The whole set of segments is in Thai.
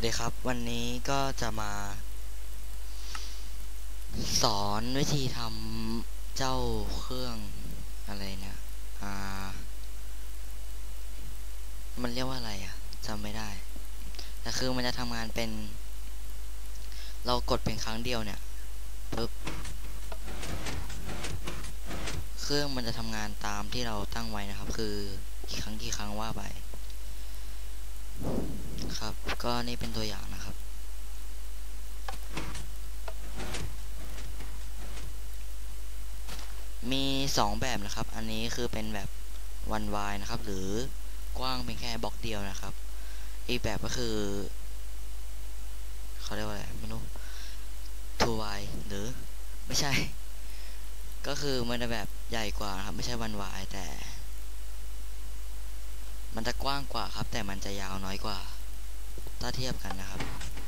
ดีครับวันนี้ก็จะมาสอนวิธีทำเจ้าเครื่องอะไรเนี่ยมันเรียกว่าอะไรจำไม่ได้แต่คือมันจะทำงานเป็นเรากดเป็นครั้งเดียวเนี่ยปึ๊บเครื่องมันจะทำงานตามที่เราตั้งไว้นะครับคือกี่ครั้งว่าไปครับก็นี่เป็นตัวอย่างนะครับมี2แบบนะครับอันนี้คือเป็นแบบ one wide นะครับหรือกว้างเป็นแค่บล็อกเดียวนะครับอีกแบบก็คือเขาเรียกว่าอะไรไม่รู้ two wide หรือไม่ใช่ก็คือมันจะแบบใหญ่กว่าครับไม่ใช่one wide แต่มันจะกว้างกว่าครับแต่มันจะยาวน้อยกว่าถ้าเทียบกันนะครับ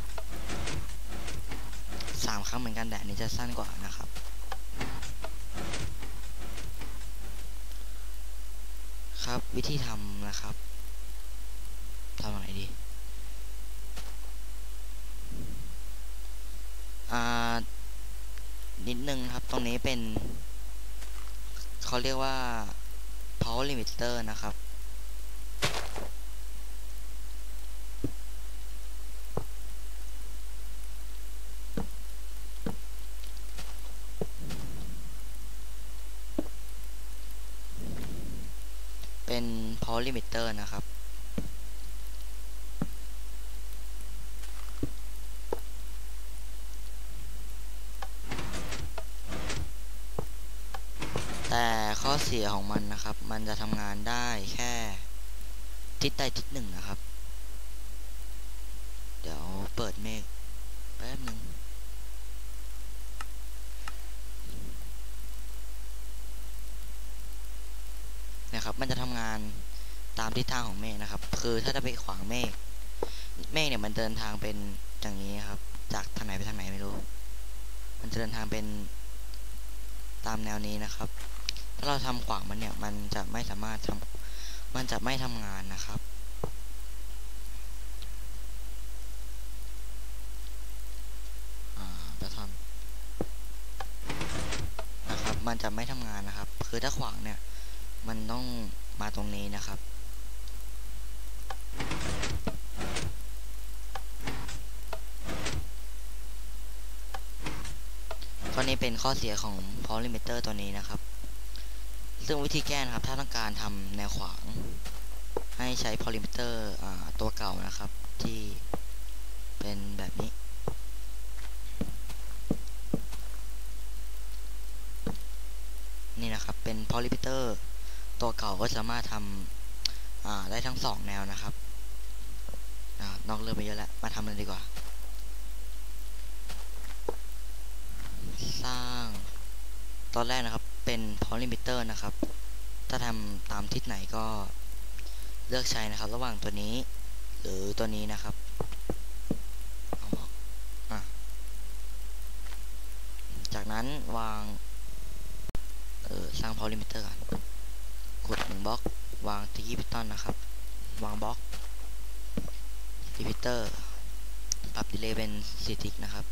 3 ครั้งเหมือนกันแต่อันนี้จะสั้นกว่านะครับครับวิธีทำนะครับทำอะไรดีนิดนึงครับตรงนี้เป็นเขาเรียกว่า power limiter นะครับเป็น power limiter นะครับแต่ข้อเสียของมันนะครับมันจะทำงานได้แค่ทิศใดทิศหนึ่งนะครับเดี๋ยวเปิดเมฆแป๊บหนึ่งนะครับมันจะทำงานตามทิศทางของเมฆนะครับคือถ้าจะไปขวางเมฆเนี่ยมันเดินทางเป็นอย่างนี้ครับจากทางไหนไปทางไหนไม่รู้มันจะเดินทางเป็นตามแนวนี้นะครับถ้าเราทำขวางมันเนี่ยมันจะไม่สามารถมันจะไม่ทำงานนะครับจะทำนะครับมันจะไม่ทำงานนะครับคือถ้าขวางเนี่ยมันต้องมาตรงนี้นะครับก็นี่เป็นข้อเสียของ power limiter ตัวนี้นะครับซึ่งวิธีแก้นะครับถ้าต้องการทำแนวขวางให้ใช้ power limiter ตัวเก่านะครับที่เป็นแบบนี้นี่นะครับเป็น power limiter ตัวเก่าก็สามารถทำได้ทั้ง2แนวนะครับนอกเรื่องไปเยอะแล้วมาทำเลยดีกว่าสร้างตอนแรกนะครับเป็น power limiter นะครับถ้าทำตามทิศไหนก็เลือกใช้นะครับระหว่างตัวนี้หรือตัวนี้นะครับจากนั้นวางสร้าง power limiter ก่อนกด1บล็อกวางที่พิตันนะครับวางบล็อกที่พิเตอร์ปรับดีเลย์เป็น4 ทิกนะครับ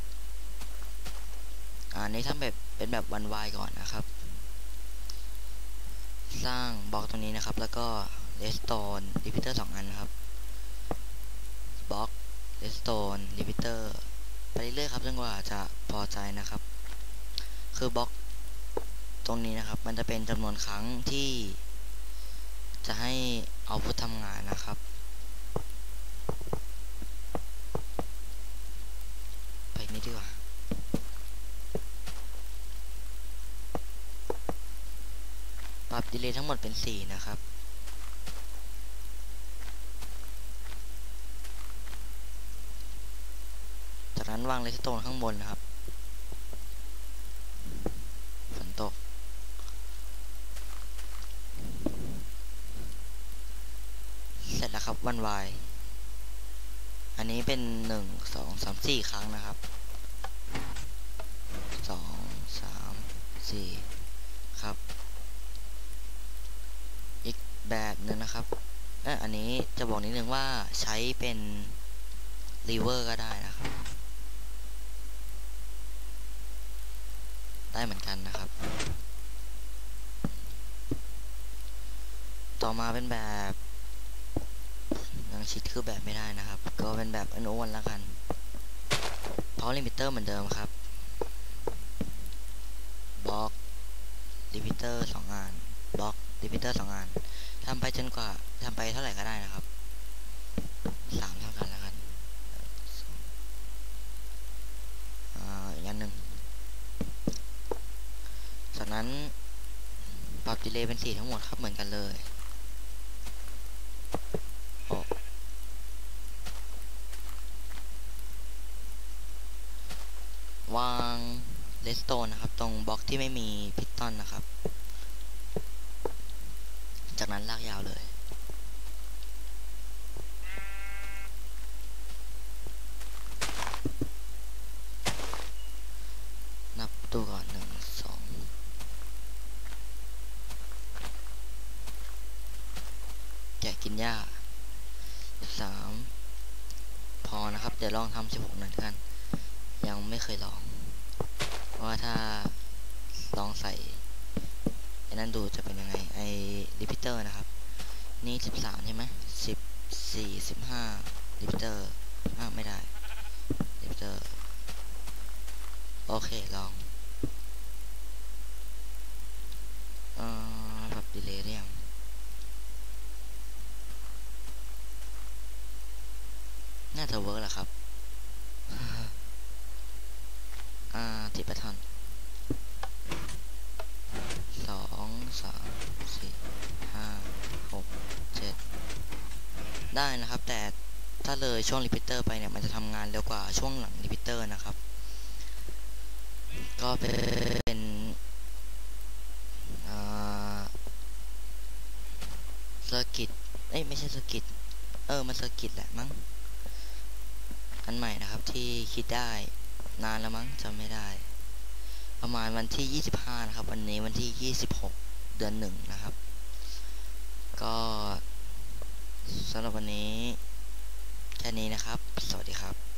นี้ทำแบบเป็นแบบวันวายก่อนนะครับสร้างบล็อกตรงนี้นะครับแล้วก็เรสโตนรีพิเตอร์2 อันนะครับบล็อกเรสโตนรีพิเตอร์ไปเรื่อยๆครับจนกว่าจะพอใจนะครับคือบล็อกตรงนี้นะครับมันจะเป็นจำนวนครั้งที่จะให้เอาพุททำงานนะครับไปนี่ดีกว่าปรับดีเลย์ทั้งหมดเป็น4นะครับจากนั้นวางเรสโตนข้างบนนะครับฝนตกเสร็จแล้วครับวันวายอันนี้เป็น1 2 3 4 ครั้งนะครับ2 3 4ครับอีกแบบหนึ่งนะครับอันนี้จะบอกนิดนึงว่าใช้เป็นรีเวอร์ก็ได้นะครับได้เหมือนกันนะครับต่อมาเป็นแบบยังชิดคือแบบไม่ได้นะครับก็เป็นแบบอนุวันแล้วกันเพราะลิมิเตอร์เหมือนเดิมครับบล็อกลิมิเตอร์2อันบล็อกลิมิเตอร์2อันทำไปจนกว่าทำไปเท่าไหร่ก็ได้นะครับ3เท่ากันแล้วกันอีกอันหนึ่งจากนั้นปรับดีเลย์เป็น4ทั้งหมดครับเหมือนกันเลยวางเลสโตนนะครับตรงบล็อกที่ไม่มีพิสตอนนะครับจากนั้นลากยาวเลยนับตัวก่อน1 2แกะกินหญ้า3พอนะครับเดี๋ยวลองทำ16หน่อยกันยังไม่เคยลองว่าถ้าลองใส่ไอ้นั่นดูจะเป็นยังไงไอ้รีพิเตอร์นะครับนี่13ใช่ไหม14 15รีพิเตอร์ไม่ได้รีพิเตอร์โอเคลองปรับดีเลย์ได้ยังน่าจะเวิร์กแหละครับติดแพทเทิร์น2 3 4 5 6 7ได้นะครับแต่ถ้าเลยช่วงรีพิเตอร์ไปเนี่ยมันจะทำงานเร็วกว่าช่วงหลังรีพิเตอร์นะครับก็เป็นเซอร์กิตไม่ใช่เซอร์กิตมันเซอร์กิตแหละมั้งอันใหม่นะครับที่คิดได้นานแล้วมั้งจำไม่ได้ประมาณวันที่25นะครับวันนี้วันที่26เดือน1นะครับก็สำหรับวันนี้แค่นี้นะครับสวัสดีครับ